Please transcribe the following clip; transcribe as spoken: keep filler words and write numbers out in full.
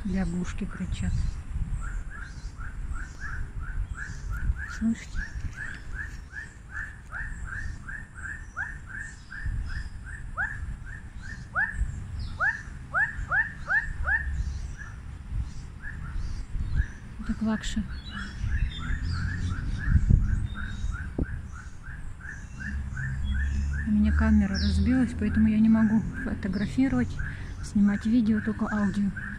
Лягушки кричат. Слышите? Это квакши. У меня камера разбилась, поэтому я не могу фотографировать, снимать видео, только аудио.